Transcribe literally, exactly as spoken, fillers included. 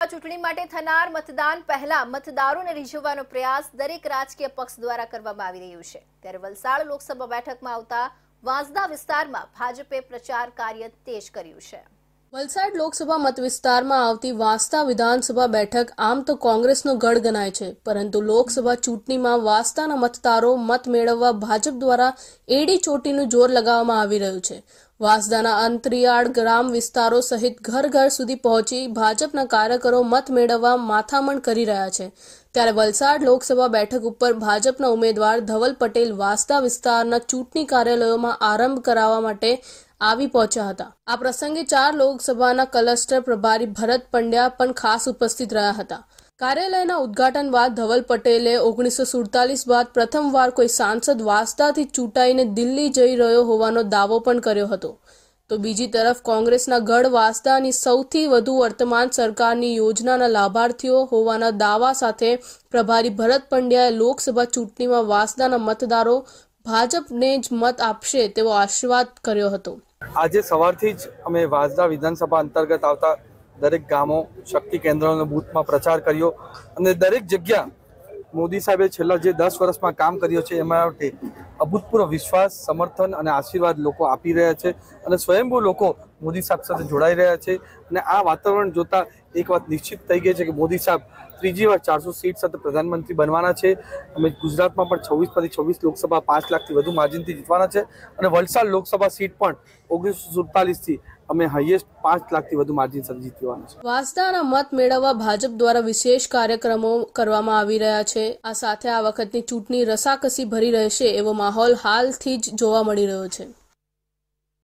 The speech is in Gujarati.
ચૂંટણી માટે થનાર મતદાન પહેલા મતદારોને રીઝવવાનો પ્રયાસ દરેક રાજકીય પક્ષ દ્વારા કરવામાં આવી રહ્યો છે। ત્યારે વલસાડ લોકસભા બેઠકમાં આવતા વાંસદા વિસ્તારમાં ભાજપે પ્રચાર કાર્ય તેજ કર્યું છે। વલસાડ લોકસભા મત વિસ્તારમાં આવતી વાંસદા વિધાનસભા બેઠક આમ તો કોંગ્રેસનો ગઢ ગણાય છે, પરંતુ લોકસભા ચૂંટણીમાં વાંસદાના મતદારો મત મેળવવા ભાજપ દ્વારા એડી ચોટીનું જોર લગાવવામાં આવી રહ્યું છે। વાંસદાના અંતરિયાળ ગ્રામ વિસ્તારો સહિત ઘર ઘર સુધી પહોંચી ભાજપના કાર્યકરો મત મેળવવા માથામણ કરી રહ્યા છે। ત્યારે વલસાડ લોકસભા બેઠક ઉપર ભાજપના ઉમેદવાર ધવલ પટેલ વાંસદા વિસ્તારના ચૂંટણી કાર્યાલયોમાં આરંભ કરાવવા માટે આવી પહોંચ્યા હતા। આ પ્રસંગે ચાર લોકસભાના ક્લસ્ટર પ્રભારી ભરત પંડ્યા પણ ખાસ ઉપસ્થિત રહ્યા હતા। કાર્યાલયના ઉદ્ઘાટન બાદ ધવલ પટેલે ઓગણીસો સુડતાલીસ બાદ પ્રથમવાર કોઈ સાંસદ વાંસદાથી ચૂંટાઈને દિલ્હી જઈ રહ્યો હોવાનો દાવો પણ કર્યો હતો। તો બીજી તરફ કોંગ્રેસના ગઢ વાંસદાની સૌથી વધુ વર્તમાન સરકારની યોજનાના લાભાર્થીઓ હોવાના દાવા સાથે પ્રભારી ભરત પંડ્યાએ લોકસભા ચૂંટણીમાં વાંસદાના મતદારો ભાજપને જ મત આપશે તેવો આશીર્વાદ કર્યો હતો। આજે સવારથી જ અમે વાંસદા વિધાનસભા અંતર્ગત આવતા દરેક ગામો શક્તિ કેન્દ્રોના બૂથમાં પ્રચાર કર્યો અને દરેક જગ્યા મોદી સાહેબે છેલ્લા જે દસ વર્ષમાં કામ કર્યો છે એમાં માટે અભૂતપૂર્વ વિશ્વાસ, સમર્થન અને આશીર્વાદ લોકો આપી રહ્યા છે અને સ્વયંભૂ લોકો મોદી સાહેબ સાથે જોડાઈ રહ્યા છે। અને આ વાતાવરણ જોતા એક વાત નિશ્ચિત થઈ ગઈ છે કે મોદી સાહેબ ત્રીજી વાર ચારસો સીટ સાથે પ્રધાનમંત્રી બનવાના છે। અમે ગુજરાતમાં પણ છવ્વીસ પછી છવ્વીસ લોકસભા પાંચ લાખથી વધુ માર્જિનથી જીતવાના છે અને વલસાડ લોકસભા સીટ પણ ઓગણીસો સુડતાલીસથી અમે હાઈએસ્ટ પાંચ લાખથી વધુ માર્જિન સાથે જીતવાના છે। વાંસદાના મત મેળવવા ભાજપ દ્વારા વિશેષ કાર્યક્રમો કરવામાં આવી રહ્યા છે। આ સાથે આ વખતની ચૂંટણી રસાકસી ભરી રહેશે એવો માહોલ હાલથી જ જોવા મળી રહ્યો છે।